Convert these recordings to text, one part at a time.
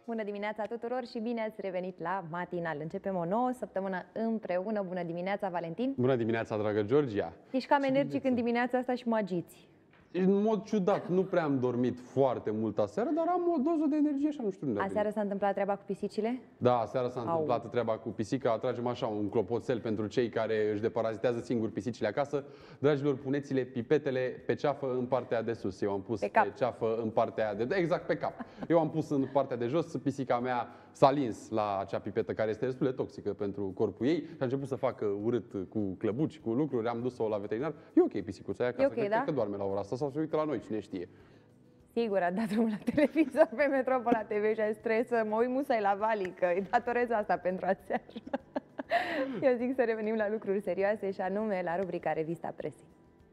Bună dimineața tuturor și bine ați revenit la Matinal. Începem o nouă săptămână împreună. Bună dimineața, Valentin! Bună dimineața, dragă Georgia! Ești cam energic în dimineața asta și mă agiți. În mod ciudat, nu prea am dormit foarte mult aseară, dar am o doză de energie și nu știu unde a venit. Aseară s-a întâmplat treaba cu pisicile? Da, aseară s-a întâmplat treaba cu pisica. Atragem așa un clopoțel pentru cei care își deparazitează singuri pisicile acasă. Dragilor, puneți-le pipetele pe ceafă în partea de sus. Eu am pus pe ceafă în partea de... Exact, pe cap. Eu am pus în partea de jos. Pisica mea s-a lins la acea pipetă care este destul de toxică pentru corpul ei și a început să facă urât cu clăbuci, cu lucruri. Am dus-o la veterinar. E ok pisicuța aia acasă. Okay, Cred că doarme la ora asta sau se uită la noi, cine știe. Sigur, a dat drumul la televizor pe Metropola TV și a zis, trebuie să mă uit musai la Vali, că îi datorez asta pentru aseară. Eu zic să revenim la lucruri serioase și anume la rubrica Revista Presei.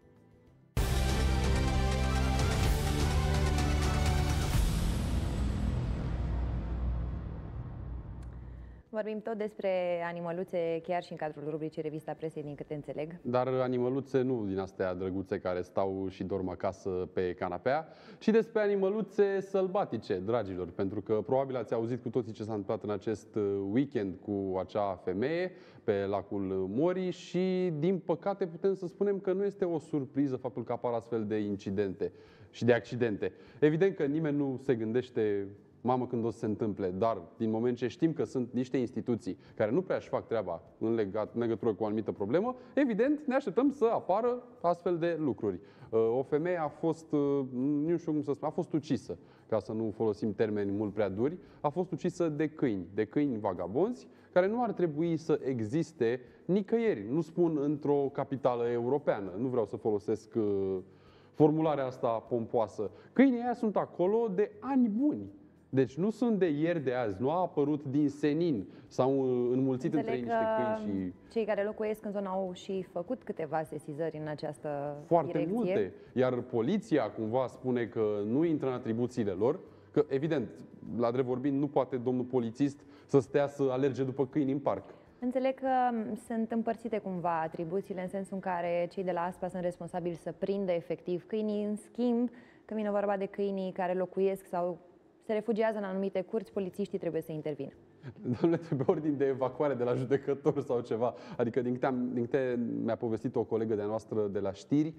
Vorbim tot despre animăluțe, chiar și în cadrul rubricii Revista Presei, din câte înțeleg. Dar animăluțe nu din astea drăguțe care stau și dorm acasă pe canapea, ci despre animăluțe sălbatice, dragilor. Pentru că probabil ați auzit cu toții ce s-a întâmplat în acest weekend cu acea femeie pe lacul Mori și, din păcate, putem să spunem că nu este o surpriză faptul că apar astfel de incidente și de accidente. Evident că nimeni nu se gândește mamă când o să se întâmple, dar din moment ce știm că sunt niște instituții care nu prea își fac treaba în legătură cu o anumită problemă, evident ne așteptăm să apară astfel de lucruri. O femeie a fost, nu știu cum să spun, a fost ucisă, ca să nu folosim termeni mult prea duri, a fost ucisă de câini vagabonzi, care nu ar trebui să existe nicăieri. Nu spun într-o capitală europeană, nu vreau să folosesc formularea asta pompoasă. Câinii aia sunt acolo de ani buni. Deci nu sunt de ieri de azi, nu a apărut din senin, s-au înmulțit între ei niște câini și... Cei care locuiesc în zonă au și făcut câteva sesizări în această Foarte direcție. multe, iar poliția cumva spune că nu intră în atribuțiile lor, că evident, la drept vorbind, nu poate domnul polițist să stea să alerge după câini în parc. Înțeleg că sunt împărțite cumva atribuțiile, în sensul în care cei de la ASPA sunt responsabili să prindă efectiv câinii, în schimb, când vine vorba de câinii care locuiesc sau se refugiază în anumite curți, polițiștii trebuie să intervină. Domnule, trebuie ordin de evacuare de la judecător sau ceva. Adică, din câte mi-a povestit o colegă de-a noastră de la știri,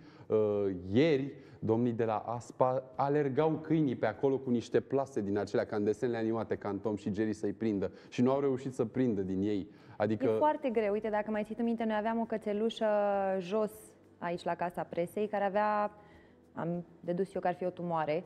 ieri, domnii de la ASPA alergau câinii pe acolo cu niște plase din acelea, ca în desenele animate, ca în Tom și Jerry, să-i prindă. Și nu au reușit să prindă din ei. Adică... E foarte greu. Uite, dacă mai ții tu minte, noi aveam o cățelușă jos, aici la Casa Presei, care avea, am dedus eu că ar fi o tumoare,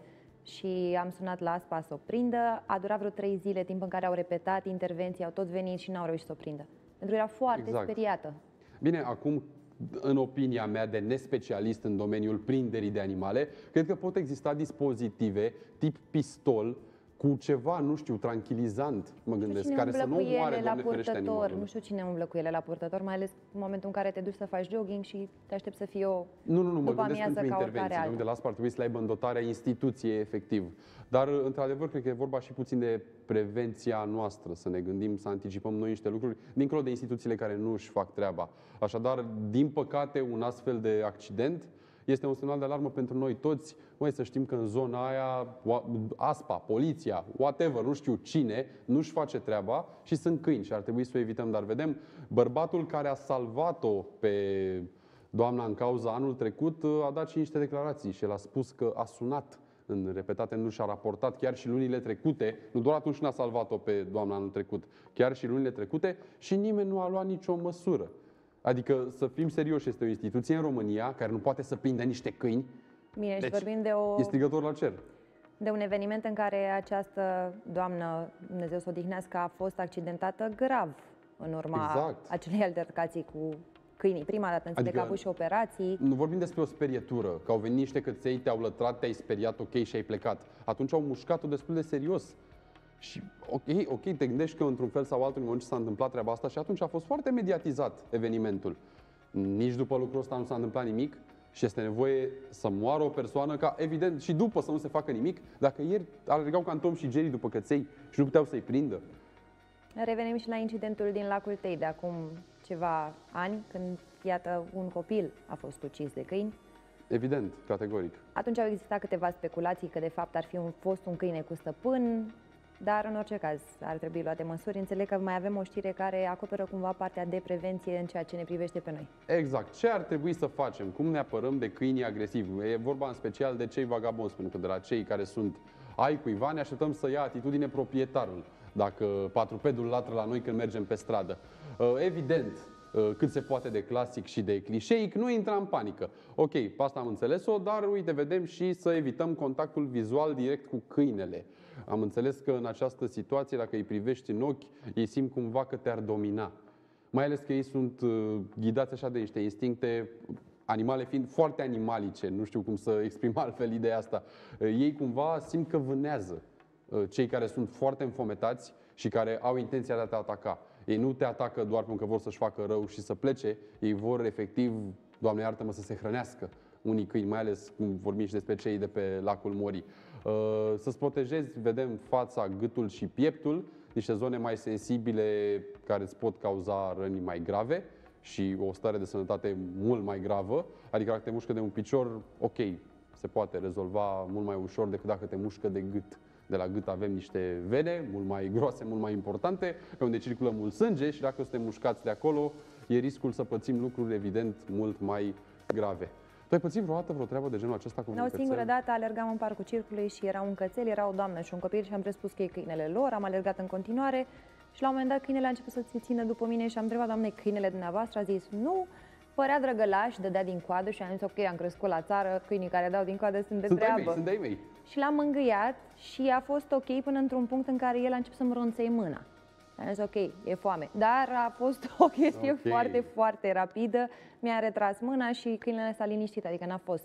și am sunat la ASPA să o prindă. A durat vreo 3 zile, timp în care au repetat intervenții, au tot venit și n-au reușit să o prindă. Pentru că era foarte speriată. Bine, acum, în opinia mea de nespecialist în domeniul prinderii de animale, cred că pot exista dispozitive tip pistol cu ceva, nu știu, tranquilizant, mă gândesc, care să nu omoare, Doamne ferește, animalul. Nu știu cine umblă cu ele la purtător, mai ales în momentul în care te duci să faci jogging și te aștepți să fie o Nu, mă gândesc pentru intervenții. De la asta ar trebui să le aibă în dotarea instituției, efectiv. Dar, într-adevăr, cred că e vorba și puțin de prevenția noastră, să ne gândim, să anticipăm noi niște lucruri, dincolo de instituțiile care nu își fac treaba. Așadar, din păcate, un astfel de accident este un semnal de alarmă pentru noi toți. Noi să știm că în zona aia ASPA, poliția, whatever, nu știu cine, nu-și face treaba și sunt câini și ar trebui să o evităm. Dar vedem, bărbatul care a salvat-o pe doamna în cauză anul trecut a dat și niște declarații și el a spus că a sunat în repetate, nu și-a raportat chiar și lunile trecute, nu doar atunci când a salvat-o pe doamna anul trecut, chiar și lunile trecute și nimeni nu a luat nicio măsură. Adică, să fim serioși, este o instituție în România care nu poate să prindă niște câini. Bine, deci, și vorbim de e strigător la cer. De un eveniment în care această doamnă, Dumnezeu să o odihnească, a fost accidentată grav în urma acelei altercații cu câinii. Prima dată înțeleg că a avut și operații. Nu vorbim despre o sperietură, că au venit niște căței, te-au lătrat, te-ai speriat, ok, și ai plecat. Atunci au mușcat-o destul de serios. Și ok, te gândești că într-un fel sau altul în moment ce s-a întâmplat treaba asta și atunci a fost foarte mediatizat evenimentul. Nici după lucrul ăsta nu s-a întâmplat nimic și este nevoie să moară o persoană ca, evident, și după să nu se facă nimic, dacă ieri alergau ca Tom și Jerry după căței și nu puteau să-i prindă. Revenim și la incidentul din lacul Tei de acum ceva ani, când, iată, un copil a fost ucis de câini. Evident, categoric. Atunci au existat câteva speculații că de fapt ar fi fost un câine cu stăpân. dar în orice caz ar trebui luate măsuri. Înțeleg că mai avem o știre care acoperă cumva partea de prevenție în ceea ce ne privește pe noi. Exact. Ce ar trebui să facem? Cum ne apărăm de câinii agresivi? E vorba în special de cei vagabonzi, pentru că de la cei care sunt ai cuiva ne așteptăm să ia atitudine proprietarul, dacă patrupedul latră la noi când mergem pe stradă. Evident, cât se poate de clasic și de clișeic, nu intra în panică. Ok, pe asta am înțeles-o, dar uite, vedem și să evităm contactul vizual direct cu câinele. Am înțeles că în această situație, dacă îi privești în ochi, ei simt cumva că te-ar domina. Mai ales că ei sunt ghidați așa de niște instincte, animale fiind foarte animalice, nu știu cum să exprim altfel ideea asta. Ei cumva simt că vânează cei care sunt foarte înfometați și care au intenția de a te ataca. Ei nu te atacă doar pentru că vor să-și facă rău și să plece, ei vor efectiv, Doamne iartă-mă, să se hrănească. Unii câini, mai ales cum vorbim și despre cei de pe lacul Morii. Să-ți protejezi, vedem, fața, gâtul și pieptul, niște zone mai sensibile care îți pot cauza răni mai grave și o stare de sănătate mult mai gravă. Adică dacă te mușcă de un picior, ok, se poate rezolva mult mai ușor decât dacă te mușcă de gât. De la gât avem niște vene mult mai groase, mult mai importante, pe unde circulă mult sânge și dacă suntem mușcați de acolo, e riscul să pățim lucruri, evident, mult mai grave. Tu ai pățit vreodată vreo treabă de genul acesta cu un cățel? O singură dată alergam în parcul circului și era un cățel, era o doamnă și un copil și am presupus că e câinele lor, am alergat în continuare și la un moment dat câinele a început să se țină după mine și am întrebat, doamne, câinele dumneavoastră? A zis, nu, părea drăgălaș, dădea din coadă și am zis, ok, am crescut la țară, câinii care dau din coadă sunt de treabă. Sunt de-ai mei. Și l-am mângâiat și a fost ok până într-un punct în care el a început să-mi ronțăie mâna. Am zis, ok, e foame. Dar a fost o chestie foarte, foarte rapidă. Mi-a retras mâna și câinele s-a liniștit, adică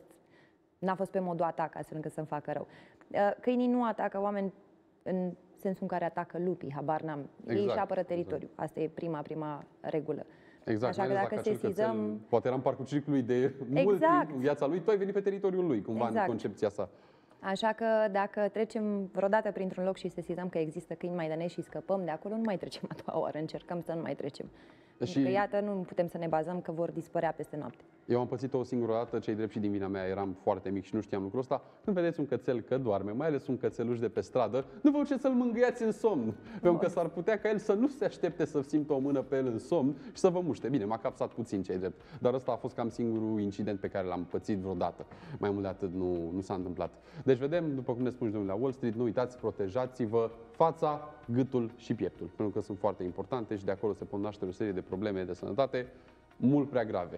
n-a fost pe modul atac, astfel încât să-mi facă rău. Câinii nu atacă oameni în sensul în care atacă lupii, habar n-am. Ei își apără teritoriul. Asta e prima regulă. Exact, așa că dacă sesizăm... Poate era în parcul circului de mult timp în viața lui, tu ai venit pe teritoriul lui, cumva în concepția sa. Așa că dacă trecem vreodată printr-un loc și sesizăm că există câini maidanezi și scăpăm de acolo, nu mai trecem a doua oară, încercăm să nu mai trecem. Pentru că, iată, nu putem să ne bazăm că vor dispărea peste noapte. Eu am pățit-o o singură dată, cei drept și din vina mea, eram foarte mic și nu știam lucrul ăsta. Când vedeți un cățel că doarme, mai ales un cățeluș de pe stradă, nu vă duceți să-l mângâiați în somn, pentru că s-ar putea ca el să nu se aștepte să simtă o mână pe el în somn și să vă muște. Bine, m-a capsat puțin, cei drept, dar ăsta a fost cam singurul incident pe care l-am pățit vreodată. Mai mult de atât nu s-a întâmplat. Deci vedem, după cum ne spun și domnule la Wall Street, nu uitați, protejați-vă fața, gâtul și pieptul, pentru că sunt foarte importante și de acolo se pot naște o serie de probleme de sănătate mult prea grave.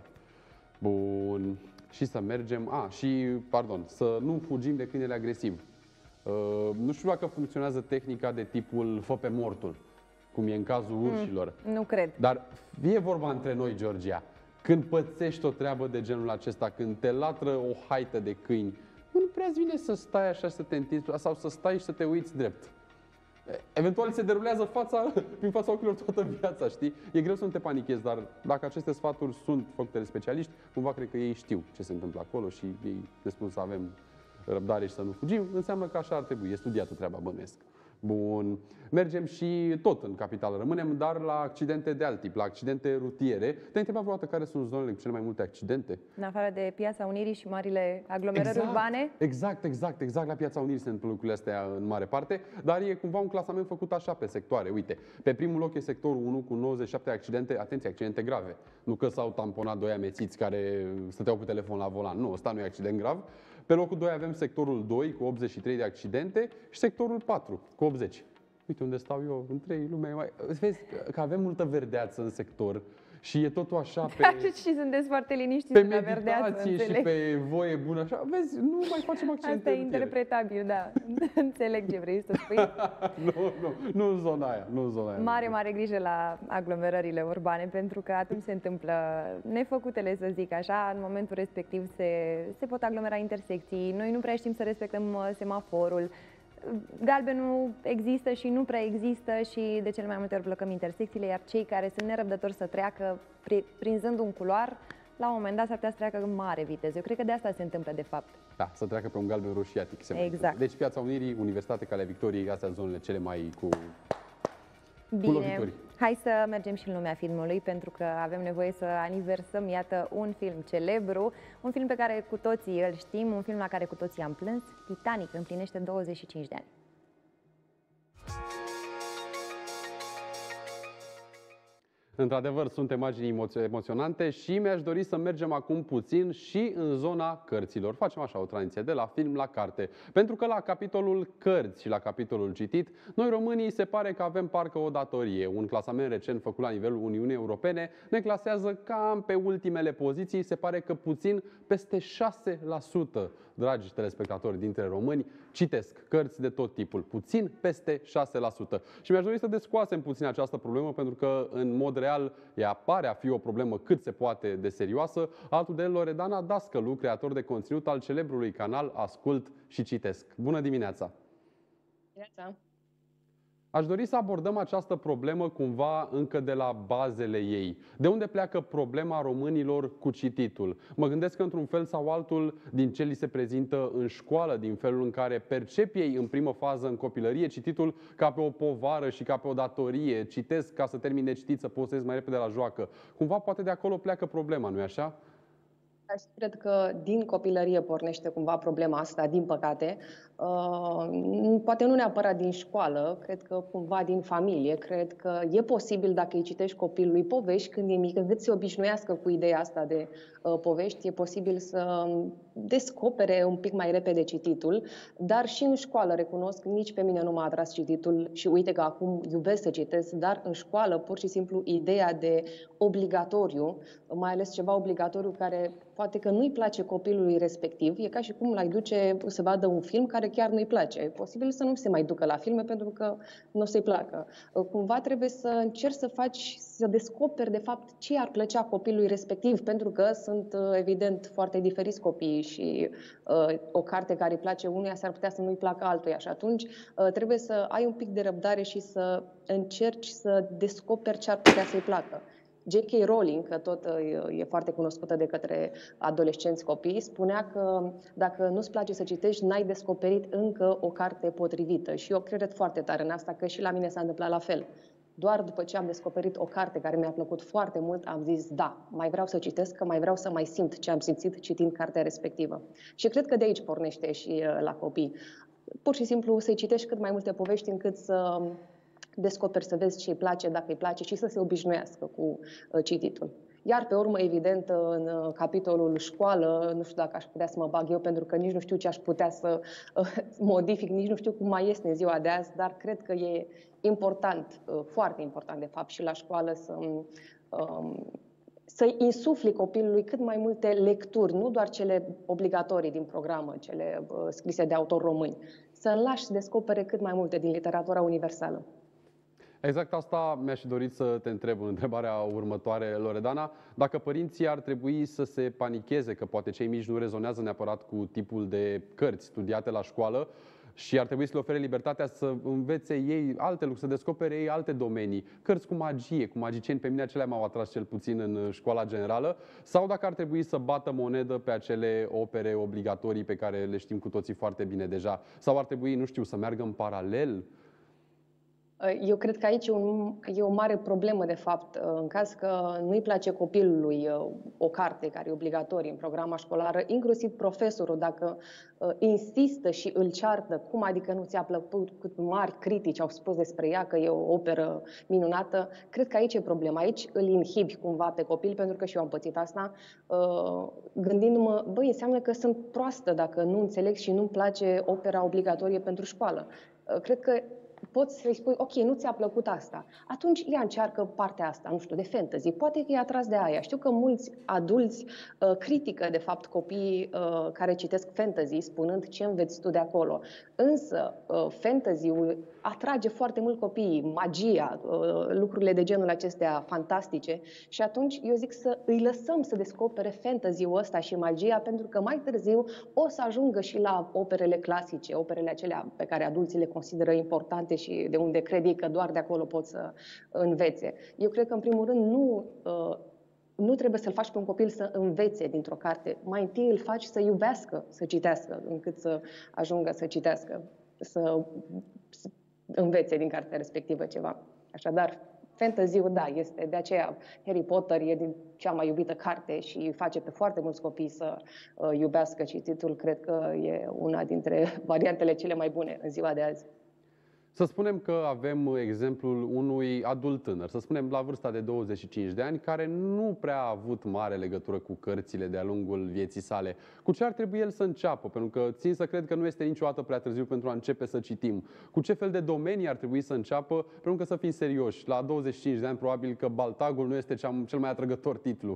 Bun. Și să mergem... să nu fugim de câinele agresiv. Nu știu dacă funcționează tehnica de tipul fă pe mortul, cum e în cazul urșilor. Nu cred. Dar e vorba între noi, Georgia. Când pățești o treabă de genul acesta, când te latră o haită de câini, nu prea-ți vine să stai așa, să te întinzi sau să stai și să te uiți drept. Eventual se derulează prin fața ochilor toată viața, știi? E greu să nu te panichezi, dar dacă aceste sfaturi sunt făcute de specialiști, cumva cred că ei știu ce se întâmplă acolo și ei ne spun să avem răbdare și să nu fugim, înseamnă că așa ar trebui, e studiată treaba, bănuiesc. Bun. Mergem și tot în capitală rămânem, dar la accidente de alt tip, la accidente rutiere. Te-ai întrebat vreodată care sunt zonele cu cele mai multe accidente? În afară de Piața Unirii și marile aglomerări urbane? Exact. La Piața Unirii se întâmplă lucrurile astea în mare parte, dar e cumva un clasament făcut așa pe sectoare. Uite, pe primul loc e sectorul 1 cu 97 accidente, atenție, accidente grave. Nu că s-au tamponat doi amețiți care stăteau cu telefon la volan, nu, ăsta nu e accident grav. Pe locul 2 avem sectorul 2 cu 83 de accidente și sectorul 4 cu 80. Uite unde stau eu, între lumea e mai... Vezi că avem multă verdeață în sector și e totul așa pe... Și sunteți foarte liniștiți pe la verdeață, meditație și pe voie bună, așa. Vezi, nu mai facem accidente. Asta e interpretabil, da. Înțeleg ce vrei să spui. Nu în zona aia, Mare grijă la aglomerările urbane, pentru că atunci se întâmplă nefăcutele, să zic așa. În momentul respectiv se pot aglomera intersecții. Noi nu prea știm să respectăm semaforul. Galbenul există și nu prea există și de cele mai multe ori blocăm intersecțiile, iar cei care sunt nerăbdători să treacă prinzând un culoar, la un moment dat s-ar putea să treacă în mare viteză. Eu cred că de asta se întâmplă de fapt. Da, să treacă pe un galben roșiatic. Exact. Deci Piața Unirii, Universitate, Calea Victoriei, astea zonele cele mai cu Bine, hai să mergem și în lumea filmului, pentru că avem nevoie să aniversăm, iată, un film celebru, un film pe care cu toții îl știm, un film la care cu toții am plâns. Titanic împlinește 25 de ani. Într-adevăr, sunt imagini emoționante și mi-aș dori să mergem acum puțin și în zona cărților. Facem așa o tranziție de la film la carte. Pentru că la capitolul cărți și la capitolul citit, noi românii se pare că avem parcă o datorie. Un clasament recent făcut la nivelul Uniunii Europene ne clasează cam pe ultimele poziții. Se pare că puțin peste 6%, dragi telespectatori, dintre români citesc cărți de tot tipul. Puțin peste 6%. Și mi-aș dori să descoasem puțin această problemă, pentru că în mod real ea pare a fi o problemă cât se poate de serioasă. Altul de el, Loredana Dascălu, creator de conținut al celebrului canal Ascult și Citesc. Bună dimineața! Dimineața! Aș dori să abordăm această problemă cumva încă de la bazele ei. De unde pleacă problema românilor cu cititul? Mă gândesc că într-un fel sau altul, din ce li se prezintă în școală, din felul în care percep ei în primă fază în copilărie cititul ca pe o povară și ca pe o datorie. Citesc ca să termin de citit, să pot să ies mai repede la joacă. Cumva poate de acolo pleacă problema, nu-i așa? Cred că din copilărie pornește cumva problema asta, din păcate. Poate nu neapărat din școală, cred că cumva din familie. Cred că e posibil, dacă îi citești copilului povești când e mic, încât se obișnuiască cu ideea asta de povești, e posibil să descopere un pic mai repede cititul. Dar și în școală, recunosc, nici pe mine nu m-a atras cititul și uite că acum iubesc să citesc, dar în școală pur și simplu ideea de obligatoriu, mai ales ceva obligatoriu care poate că nu-i place copilului respectiv, e ca și cum l-ai duce să vadă un film care chiar nu-i place. E posibil să nu se mai ducă la filme pentru că nu o să-i placă. Cumva trebuie să încerci să descoperi de fapt ce ar plăcea copilului respectiv, pentru că sunt evident foarte diferiți copiii și o carte care îi place unuia s-ar putea să nu-i placă altuia și atunci trebuie să ai un pic de răbdare și să încerci să descoperi ce ar putea să-i placă. J.K. Rowling, că tot e foarte cunoscută de către adolescenți copii, spunea că dacă nu-ți place să citești, n-ai descoperit încă o carte potrivită. Și eu cred foarte tare în asta, că și la mine s-a întâmplat la fel. Doar după ce am descoperit o carte care mi-a plăcut foarte mult, am zis, da, mai vreau să citesc, că mai vreau să mai simt ce am simțit citind cartea respectivă. Și cred că de aici pornește și la copii. Pur și simplu să-i citești cât mai multe povești încât să descoperi, să vezi ce îi place, dacă îi place și să se obișnuiască cu cititul. Iar pe urmă, evident, în capitolul școală, nu știu dacă aș putea să mă bag eu, pentru că nici nu știu ce aș putea să modific, nici nu știu cum mai este în ziua de azi, dar cred că e important, foarte important de fapt și la școală să-i insufli copilului cât mai multe lecturi, nu doar cele obligatorii din programă, cele scrise de autori români, să-l lași să descopere cât mai multe din literatura universală. Exact asta mi-aș fi dorit să te întreb în întrebarea următoare, Loredana. Dacă părinții ar trebui să se panicheze, că poate cei mici nu rezonează neapărat cu tipul de cărți studiate la școală și ar trebui să le ofere libertatea să învețe ei alte lucruri, să descopere ei alte domenii, cărți cu magie, cu magicieni, pe mine acelea m-au atras cel puțin în școala generală, sau dacă ar trebui să bată monedă pe acele opere obligatorii pe care le știm cu toții foarte bine deja, sau ar trebui, nu știu, să meargă în paralel. Eu cred că aici e o mare problemă, de fapt, în caz că nu-i place copilului o carte care e obligatorie în programa școlară, inclusiv profesorul, dacă insistă și îl ceartă, cum adică nu ți-a plăcut, cât mari critici au spus despre ea că e o operă minunată, cred că aici e problema. Aici îl inhibi cumva pe copil, pentru că și eu am pățit asta, gândindu-mă, băi, înseamnă că sunt proastă dacă nu înțeleg și nu-mi place opera obligatorie pentru școală. Cred că poți să-i spui, ok, nu ți-a plăcut asta. Atunci ea încearcă partea asta, nu știu, de fantasy. Poate că e atras de aia. Știu că mulți adulți critică, de fapt, copiii care citesc fantasy, spunând ce înveți tu de acolo. Însă, fantasy-ul atrage foarte mult copiii, magia, lucrurile de genul acestea fantastice și atunci eu zic să îi lăsăm să descopere fantasy-ul ăsta și magia, pentru că mai târziu o să ajungă și la operele clasice, operele acelea pe care adulții le consideră importante și de unde cred ei că doar de acolo pot să învețe. Eu cred că, în primul rând, nu trebuie să-l faci pe un copil să învețe dintr-o carte. Mai întâi îl faci să iubească, să citească, încât să ajungă să citească, să învețe din cartea respectivă ceva. Așadar, fantasy-ul, da, este. De aceea Harry Potter e din cea mai iubită carte și face pe foarte mulți copii să iubească cititul. Cred că e una dintre variantele cele mai bune în ziua de azi. Să spunem că avem exemplul unui adult tânăr, să spunem la vârsta de 25 de ani, care nu prea a avut mare legătură cu cărțile de-a lungul vieții sale. Cu ce ar trebui el să înceapă? Pentru că țin să cred că nu este niciodată prea târziu pentru a începe să citim. Cu ce fel de domenii ar trebui să înceapă? Pentru că să fim serioși, la 25 de ani probabil că Baltagul nu este cel mai atrăgător titlu.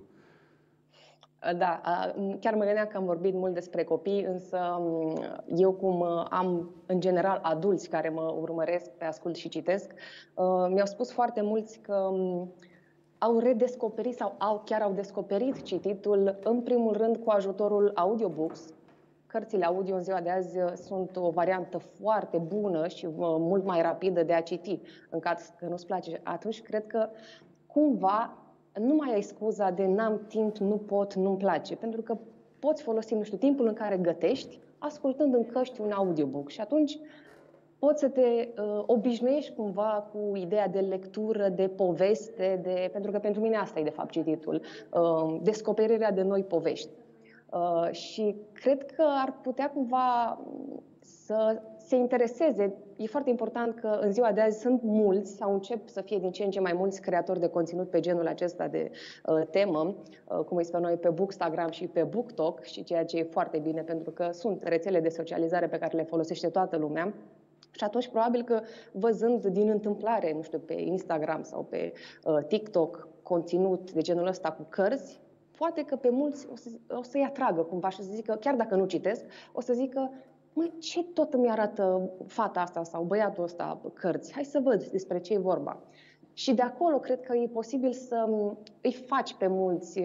Da, chiar mă gândeam că am vorbit mult despre copii, însă eu cum am în general adulți care mă urmăresc, pe ascult și citesc, mi-au spus foarte mulți că au redescoperit sau chiar au descoperit cititul, în primul rând cu ajutorul audiobooks. Cărțile audio în ziua de azi sunt o variantă foarte bună și mult mai rapidă de a citi. În caz că nu-ți place, atunci cred că cumva nu mai ai scuza de n-am timp, nu pot, nu-mi place. Pentru că poți folosi, nu știu, timpul în care gătești, ascultând în căști un audiobook. Și atunci poți să te obișnuiești cumva cu ideea de lectură, de poveste, pentru că pentru mine asta e de fapt cititul, descoperirea de noi povești. Și cred că ar putea cumva să se intereseze. E foarte important că în ziua de azi sunt mulți sau încep să fie din ce în ce mai mulți creatori de conținut pe genul acesta de temă, cum îi spunem noi, pe Bookstagram și pe BookTok, și ceea ce e foarte bine pentru că sunt rețele de socializare pe care le folosește toată lumea. Și atunci probabil că văzând din întâmplare, nu știu, pe Instagram sau pe TikTok conținut de genul ăsta cu cărți, poate că pe mulți o să-i atragă cumva și să zică, chiar dacă nu citesc, o să zică, măi, ce tot îmi arată fata asta sau băiatul ăsta cărți? Hai să văd despre ce e vorba. Și de acolo cred că e posibil să îi faci pe mulți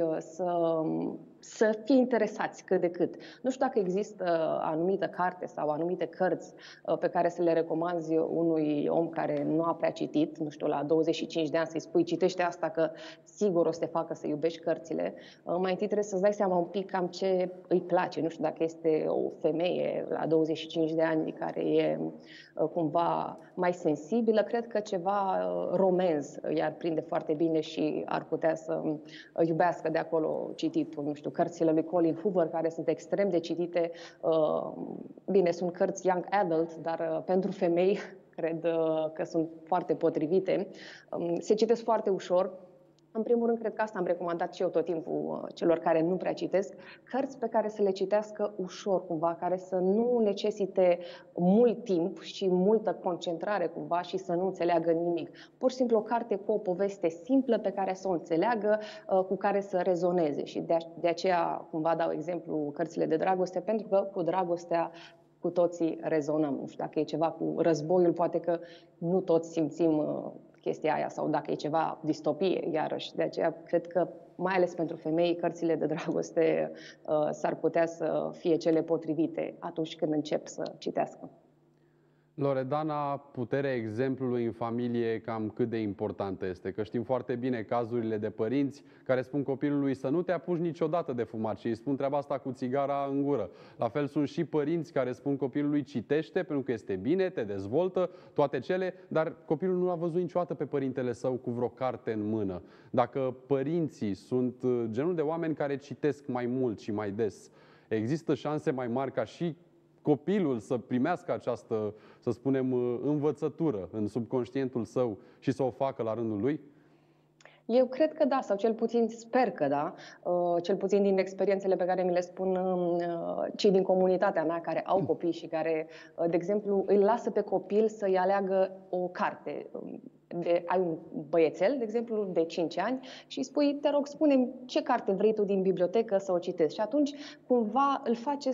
să fie interesați cât de cât. Nu știu dacă există anumită carte sau anumite cărți pe care să le recomanzi unui om care nu a prea citit, nu știu, la 25 de ani să-i spui citește asta că sigur o să te facă să iubești cărțile. Mai întâi trebuie să-ți dai seama un pic cam ce îi place. Nu știu dacă este o femeie la 25 de ani care e cumva mai sensibilă, cred că ceva romanz i-ar prinde foarte bine și ar putea să iubească de acolo cititul. Nu știu, cărțile lui Colin Hoover, care sunt extrem de citite. Bine, sunt cărți young adult, dar pentru femei cred că sunt foarte potrivite. Se citesc foarte ușor. În primul rând, cred că asta am recomandat și eu tot timpul celor care nu prea citesc, cărți pe care să le citească ușor cumva, care să nu necesite mult timp și multă concentrare cumva și să nu înțeleagă nimic. Pur și simplu o carte cu o poveste simplă pe care să o înțeleagă, cu care să rezoneze. Și de aceea cumva dau exemplu cărțile de dragoste, pentru că cu dragostea cu toții rezonăm. Nu știu, dacă e ceva cu războiul, poate că nu toți simțim chestia aia, sau dacă e ceva distopie, iarăși. De aceea cred că, mai ales pentru femei, cărțile de dragoste s-ar putea să fie cele potrivite atunci când încep să citească. Loredana, puterea exemplului în familie cam cât de importantă este? Că știm foarte bine cazurile de părinți care spun copilului să nu te apuci niciodată de fumat și îi spun treaba asta cu țigara în gură. La fel sunt și părinți care spun copilului citește pentru că este bine, te dezvoltă, toate cele, dar copilul nu a văzut niciodată pe părintele său cu vreo carte în mână. Dacă părinții sunt genul de oameni care citesc mai mult și mai des, există șanse mai mari ca și copilul să primească această, să spunem, învățătură în subconștientul său și să o facă la rândul lui? Eu cred că da, sau cel puțin sper că da, cel puțin din experiențele pe care mi le spun cei din comunitatea mea care au copii și care, de exemplu, îi lasă pe copil să-i aleagă o carte. Ai un băiețel, de exemplu, de 5 ani și îi spui, te rog, spune-mi ce carte vrei tu din bibliotecă să o citești. Și atunci, cumva, îl face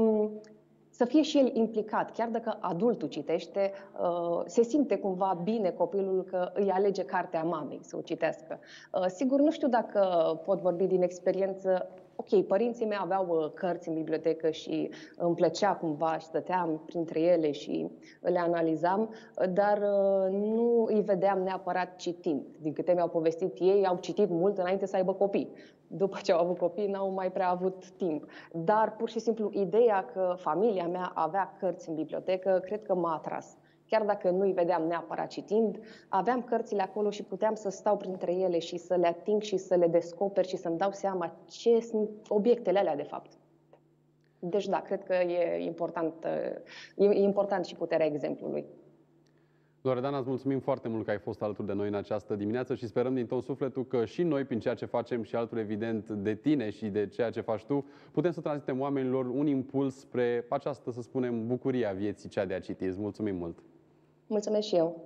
să fie și el implicat. Chiar dacă adultul citește, se simte cumva bine copilul că îi alege cartea mamei să o citească. Sigur, nu știu dacă pot vorbi din experiență. Ok, părinții mei aveau cărți în bibliotecă și îmi plăcea cumva și stăteam printre ele și le analizam, dar nu îi vedeam neapărat citind. Din câte mi-au povestit ei, au citit mult înainte să aibă copii. După ce au avut copii, n-au mai prea avut timp. Dar pur și simplu ideea că familia mea avea cărți în bibliotecă, cred că m-a atras. Chiar dacă nu îi vedeam neapărat citind, aveam cărțile acolo și puteam să stau printre ele și să le ating și să le descoper și să-mi dau seama ce sunt obiectele alea de fapt. Deci da, cred că e important și puterea exemplului. Loredana, îți mulțumim foarte mult că ai fost alături de noi în această dimineață și sperăm din tot sufletul că și noi, prin ceea ce facem și altul evident de tine și de ceea ce faci tu, putem să transmitem oamenilor un impuls spre această, să spunem, bucurie a vieții, cea de a citi. Îți mulțumim mult! Mulțumesc și eu!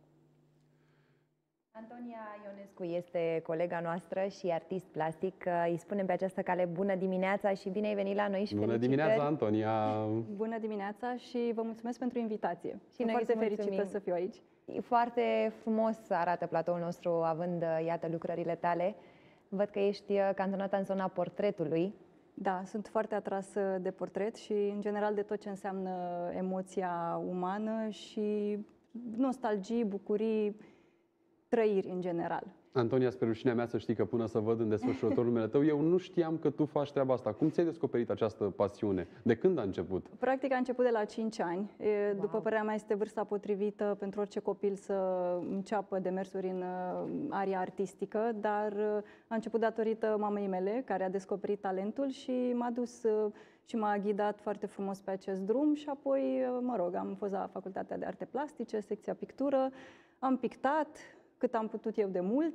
Antonia Ionescu este colega noastră și artist plastic. Îi spunem pe această cale bună dimineața și bine ai venit la noi și Bună felicitări. dimineața, Antonia! Bună dimineața și vă mulțumesc pentru invitație. Și noi foarte îți mulțumim. fericită să fiu aici. Foarte frumos arată platoul nostru având, iată, lucrările tale. Văd că ești cantonată în zona portretului. Da, sunt foarte atrasă de portret și, în general, de tot ce înseamnă emoția umană și nostalgii, bucurii, trăiri în general. Antonia, spre rușinea mea să știi că până să văd în desfășurător numele tău, eu nu știam că tu faci treaba asta. Cum ți-ai descoperit această pasiune? De când a început? Practic a început de la 5 ani. După părerea mea este vârsta potrivită pentru orice copil să înceapă demersuri în aria artistică, dar a început datorită mamei mele, care a descoperit talentul și m-a dus și m-a ghidat foarte frumos pe acest drum și apoi, mă rog, am fost la Facultatea de Arte Plastice, secția pictură, am pictat cât am putut eu de mult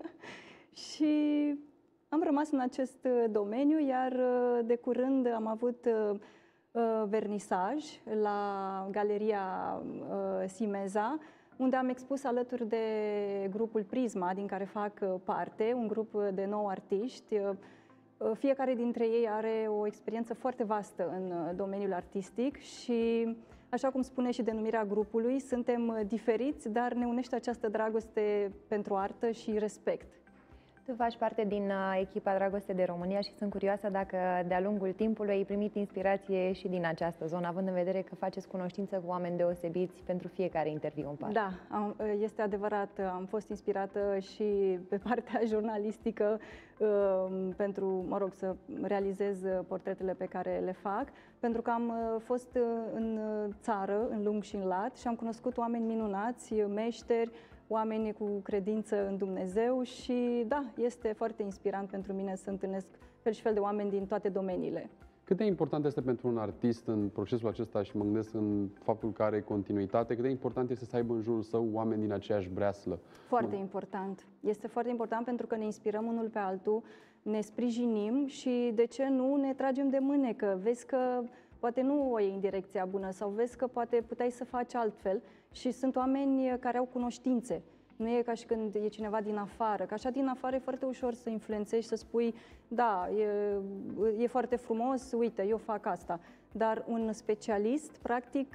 și am rămas în acest domeniu, iar de curând am avut vernisaj la Galeria Simeza, unde am expus alături de grupul Prisma, din care fac parte, un grup de 9 artiști. Fiecare dintre ei are o experiență foarte vastă în domeniul artistic și, așa cum spune și denumirea grupului, suntem diferiți, dar ne unește această dragoste pentru artă și respect. Tu faci parte din echipa Dragoste de România și sunt curioasă dacă de-a lungul timpului ai primit inspirație și din această zonă, având în vedere că faceți cunoștință cu oameni deosebiți pentru fiecare interviu în parte. Da, este adevărat. Am fost inspirată și pe partea jurnalistică pentru, mă rog, să realizez portretele pe care le fac, pentru că am fost în țară, în lung și în lat, și am cunoscut oameni minunați, meșteri, oameni cu credință în Dumnezeu și, da, este foarte inspirant pentru mine să întâlnesc fel și fel de oameni din toate domeniile. Cât de important este pentru un artist în procesul acesta, și mă gândesc în faptul că are continuitate, cât de important este să aibă în jurul său oameni din aceeași breaslă? Foarte important. Este foarte important pentru că ne inspirăm unul pe altul, ne sprijinim și, de ce nu, ne tragem de mânecă. Vezi că poate nu o iei în direcția bună sau vezi că poate puteai să faci altfel și sunt oameni care au cunoștințe. Nu e ca și când e cineva din afară, că așa din afară e foarte ușor să influențezi și să spui, da, e foarte frumos, uite, eu fac asta. Dar un specialist, practic,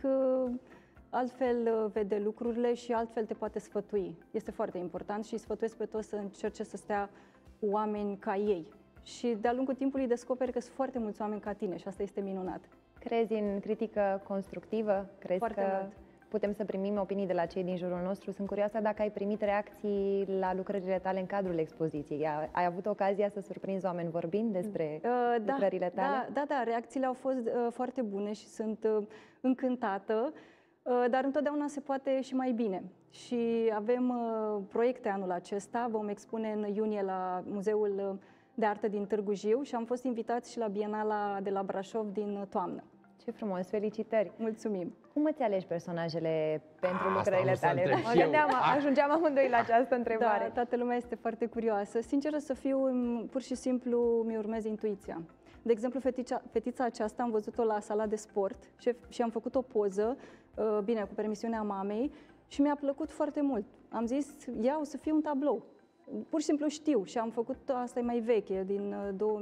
altfel vede lucrurile și altfel te poate sfătui. Este foarte important și sfătuiesc pe toți să încerce să stea cu oameni ca ei. Și de-a lungul timpului descoperi că sunt foarte mulți oameni ca tine și asta este minunat. Crezi în critică constructivă? Crezi Foarte că mult. putem să primim opinii de la cei din jurul nostru? Sunt curioasă dacă ai primit reacții la lucrările tale în cadrul expoziției. Ai avut ocazia să surprinzi oameni vorbind despre lucrările tale? Da, reacțiile au fost foarte bune și sunt încântată, dar întotdeauna se poate și mai bine. Și avem proiecte anul acesta, vom expune în iunie la Muzeul de Artă din Târgu Jiu și am fost invitați și la Bienala de la Brașov din toamnă. Ce frumos, felicitări! Mulțumim! Cum îți alegi personajele pentru lucrările asta tale? vreau să Mă întreb și gândeam, eu. ajungeam amândoi la această întrebare. Da, toată lumea este foarte curioasă. Sinceră să fiu, pur și simplu mi urmez intuiția. De exemplu, fetița aceasta am văzut-o la sala de sport și am făcut o poză, bine, cu permisiunea mamei, și mi-a plăcut foarte mult. Am zis, ia, o să fie un tablou. Pur și simplu știu și am făcut, asta e mai veche, din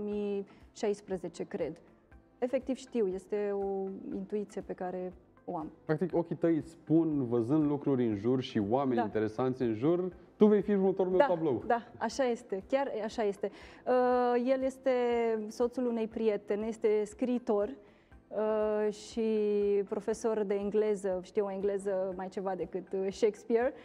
2016, cred. Efectiv știu, este o intuiție pe care o am. Practic, ochii tăi îți spun, văzând lucruri în jur și oameni interesanți în jur, tu vei fi următorul meu tablou. Da, așa este, chiar așa este. El este soțul unei prietene, este scriitor și profesor de engleză, știu o engleză mai ceva decât Shakespeare.